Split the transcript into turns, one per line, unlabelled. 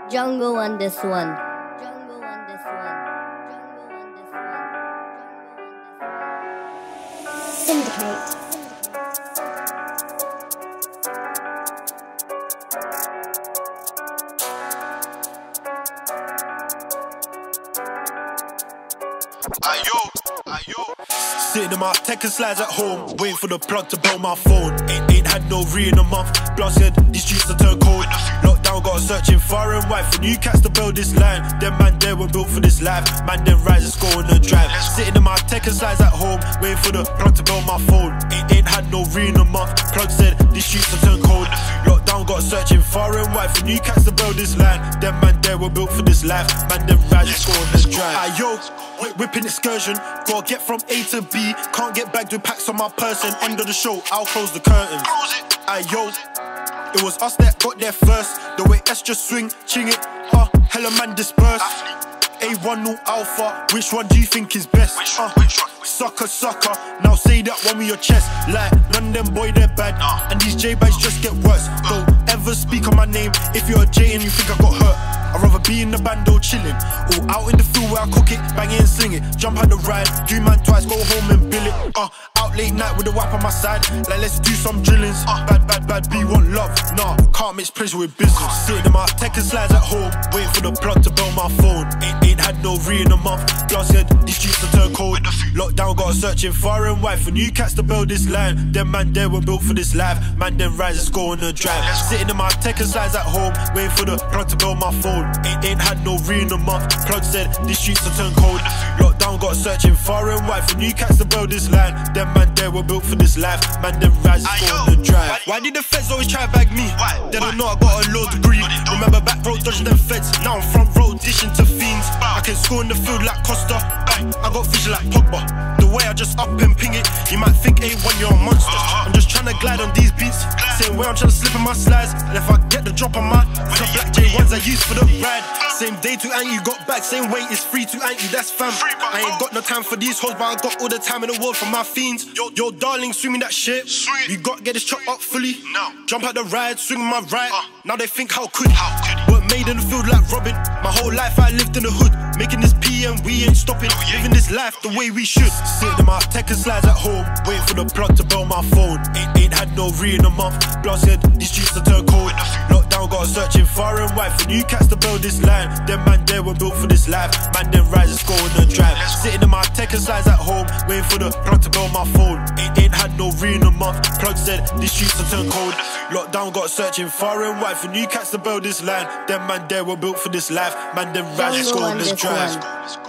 Jungle on this one. Syndicate.
Sitting in my tech and slides at home, waiting for the plug to blow my phone. Ain't had no re in a month. Blood said these streets are turned cold. Lockdown got searching far and wide for new cats to build this line. Them man there were built for this life. Man then rise and score on the drive. Sitting in my tech and slides at home, waiting for the plug to blow my phone. Ain't had no re in a month. Plug said these streets are turned cold. Lockdown got searching far and wide for new cats to build this line. Them man there were built for this life. Man then rise and score on the drive. Yo, whipping excursion, gotta get from A to B. Can't get bagged with packs on my person. End of the show, I'll close the curtains. Yo, it was us that got there first. The way S just swing, ching it, hella man disperse. A1 new alpha, which one do you think is best? Sucker, now say that one with your chest. Like, none of them boy, they're bad. And these J-bags just get worse. Don't ever speak on my name if you're a J and you think I got hurt. I'd rather be in the bando chilling, or out in the field where I cook it, bang it and sling it. Jump on the ride, do man twice, go home and bill it. Out late night with a wipe on my side, like let's do some drillings. Bad, B want love, nah, can't mix pleasure with business. Sitting in my tech and slides at home, waiting for the plug to blow my phone. Ain't had no re in a month. Blood said these streets are turned cold. Lockdown got searching far and wide for new cats to build this line. Them man there were built for this life. Man then rise and score on the drive. Sitting in my tech and slides at home, waiting for the plug to blow my phone. Ain't had no re in a month. Plug said these streets are turned cold. Lockdown got searching far and wide for new cats to build this line. Them man there were built for this life. Man then rise and score on the drive. Why did the feds always try to bag me? They don't know I got a low degree. Remember back road dodging them feds. Now I'm front row dishing to fiends. I can score in the field like Costa. I got vision like Pogba. The way I just up and ping it, you might think A1 you're a monster. I'm just trying to glide on these beats. Same way I'm trying to slip in my slides. And if I get the drop on my some black J1s I use for the ride. Same day to Ant, you got back. Same way it's free to Ant, you that's fam. I ain't got no time for these hoes, but I got all the time in the world for my fiends. Yo darling, swing that shit. You got to get this chop up fully. Jump out the ride, swing my right. Now they think how could Work made in the field like Robin. My whole life I lived in the hood, making this P and we ain't stopping. Living this life the way we should. Sitting in my tech and slides at home, waiting for the plug to blow my phone. Ain't had no re in a month. Blood said these streets are turned cold. Lockdown got searching far and wide for new cats to build this line. Them man there were built for this life. Man then rise and score on the drive. Sitting in my tech and slides at home, waiting for the plug to blow my phone. Ain't had no re in a month. Plug said these streets are turned cold. Lockdown got searching far and wide for new cats to build this line. Them man there were built for this life. Man then rise and score on this drive.